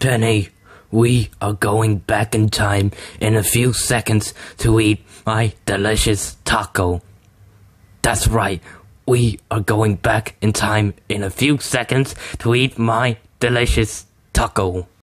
Penny, we are going back in time in a few seconds to eat my delicious taco. That's right, we are going back in time in a few seconds to eat my delicious taco.